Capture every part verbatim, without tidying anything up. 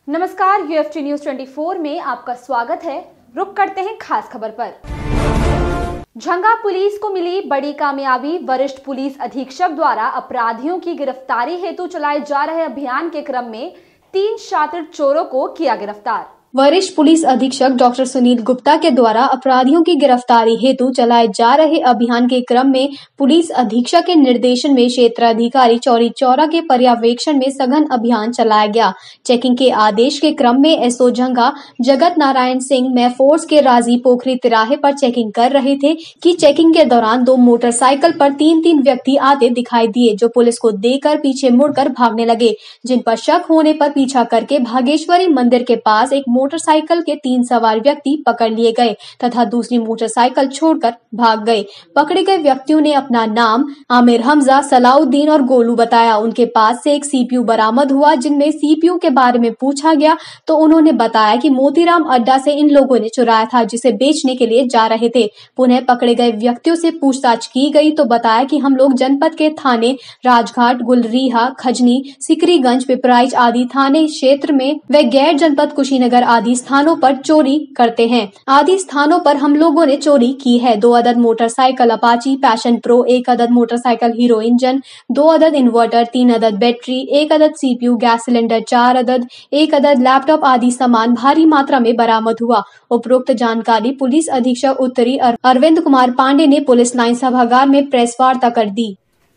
नमस्कार, UFT news चौबीस में आपका स्वागत है। रुक करते हैं खास खबर पर। झंगा पुलिस को मिली बड़ी कामयाबी। वरिष्ठ पुलिस अधीक्षक द्वारा अपराधियों की गिरफ्तारी हेतु चलाए जा रहे अभियान के क्रम में तीन शातिर चोरों को किया गिरफ्तार। वरिष्ठ पुलिस अधीक्षक डॉक्टर सुनील गुप्ता के द्वारा अपराधियों की गिरफ्तारी हेतु चलाए जा रहे अभियान के क्रम में पुलिस अधीक्षक के निर्देशन में क्षेत्राधिकारी चौरी चौरा के पर्यवेक्षण में सघन अभियान चलाया गया। चेकिंग के आदेश के क्रम में एसओ झंगा जगत नारायण सिंह मैफोर्स के राजी पोखरी तिराहे पर चेकिंग कर रहे थे कि चेकिंग के दौरान दो मोटरसाइकिल पर तीन तीन व्यक्ति आते दिखाई दिए, जो पुलिस को देखकर पीछे मुड़कर भागने लगे, जिन पर शक होने पर पीछा करके भागेश्वरी मंदिर के पास एक मोटरसाइकिल के तीन सवार व्यक्ति पकड़ लिए गए तथा दूसरी मोटरसाइकिल छोड़कर भाग गए। पकड़े गए व्यक्तियों ने अपना नाम आमिर हमजा, सलाउद्दीन और गोलू बताया। उनके पास से एक सीपीयू बरामद हुआ, जिनमें सीपीयू के बारे में पूछा गया तो उन्होंने बताया कि मोतीराम अड्डा से इन लोगों ने चुराया था, जिसे बेचने के लिए जा रहे थे। पुनः पकड़े गए व्यक्तियों से पूछताछ की गई तो बताया कि हम लोग जनपद के थाने राजघाट, गुलरीहा, खजनी, सिकरीगंज, पिपराइच आदि थाने क्षेत्र में व गैर जनपद कुशीनगर आदि स्थानों पर चोरी करते हैं। आदि स्थानों पर हम लोगों ने चोरी की है। दो अदद मोटरसाइकिल अपाची पैशन प्रो, एक अदद मोटरसाइकिल हीरो इंजन, दो अदद इन्वर्टर, तीन अदद बैटरी, एक अदद सीपीयू, गैस सिलेंडर, चार अदद, एक अदद लैपटॉप आदि सामान भारी मात्रा में बरामद हुआ। उपरोक्त जानकारी पुलिस अधीक्षक उत्तरी अरविंद कुमार पांडे ने पुलिस लाइन सभागार में प्रेस वार्ता कर दी।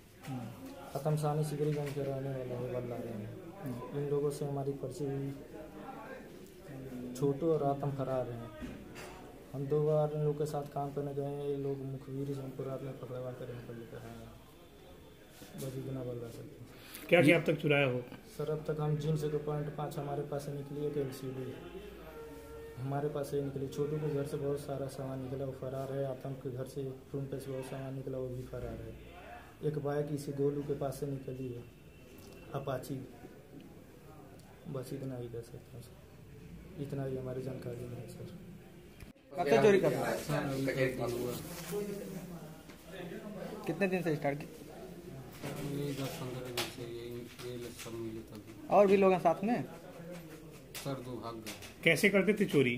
इन लोगों से हमारी पर्ची हुई। छोटू और आतम फरार हैं। हम दो बार इन लोग के साथ काम करने गए हैं। ये लोग मुखबिर से हमको रात में पकड़वा कर निकल लेकर आए हैं। बस इतना बोल रहा सकते। क्या क्या अब तक चुराया हो? सर, अब तक हम जींस के पॉइंट पाँच हमारे पास से निकली है कि एलसीडी हमारे पास से निकली। छोटू के घर से बहुत सारा सामान निकला, वो फरार है। आतम के घर से फ्रूम पे से बहुत सामान निकला, वो भी फरार है। एक बाइक इसी गोलू के पास से निकली है, अपाची। बस इतना ही कह सकते हैं सर, इतना ही हमारी जानकारी में है सर। कब से चोरी कर रहा है? कितने दिन से स्टार्ट किया? दस पंद्रह दिन से ये ये सब मिले तभी। और भी लोग हैं साथ में? सर दो भाग गए। कैसे करते थे चोरी?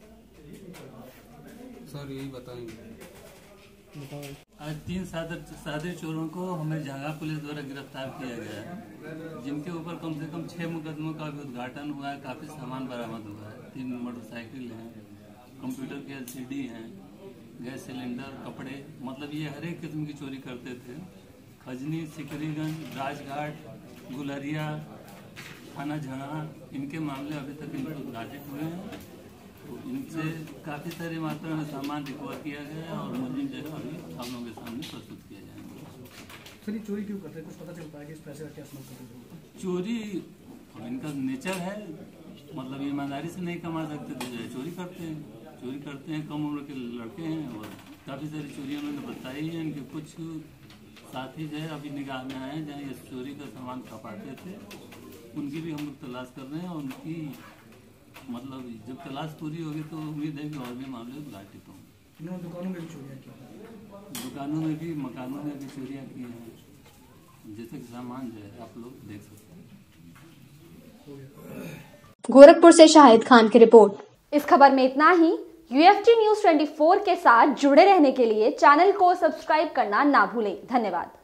सर यही बताएंगे। आज तीन सादे चोरों को हमें झंगा पुलिस द्वारा गिरफ्तार किया गया है, जिनके ऊपर कम से कम छह मुकदमों का भी उद्घाटन हुआ है। काफी सामान बरामद हुआ है। तीन मोटरसाइकिल हैं, कंप्यूटर के एलसीडी हैं, गैस सिलेंडर, कपड़े, मतलब ये हर एक किस्म की चोरी करते थे। खजनी, सिकरीगंज, राजघाट, गुलरिया, थाना झंगा, इनके मामले अभी तक इनके उद्घाटित हुए हैं। तो इनसे काफी सारी मात्रा में सामान रिकवर किया गया है और मुझे जो है अभी आप लोगों के सामने प्रस्तुत किया जाएगा। सर, ये चोरी क्यों करते हैं? कुछ पता चलता है कि इस पैसे का क्या इस्तेमाल करते हैं? चोरी इनका नेचर है, मतलब ईमानदारी से नहीं कमा सकते तो जो है चोरी करते हैं। चोरी करते हैं, कम उम्र के लड़के हैं और काफ़ी सारी चोरी उन्होंने बताई है। इनके कुछ साथी जो है अभी निगाह में आए हैं, जहाँ ये चोरी का सामान खपाते थे, उनकी भी हम लोग तलाश कर रहे हैं। और उनकी मतलब जब तलाश पूरी होगी तो उम्मीद है कि और भी मामले उद्घाटित होंगे। इन्होंने दुकानों में भी चोरियाँ की? दुकानों में भी, मकानों में भी चोरियाँ की हैं। जैसे कि सामान जो है आप लोग देख सकते हैं। गोरखपुर से शाहिद खान की रिपोर्ट। इस खबर में इतना ही। यूएफटी न्यूज चौबीस के साथ जुड़े रहने के लिए चैनल को सब्सक्राइब करना ना भूलें। धन्यवाद।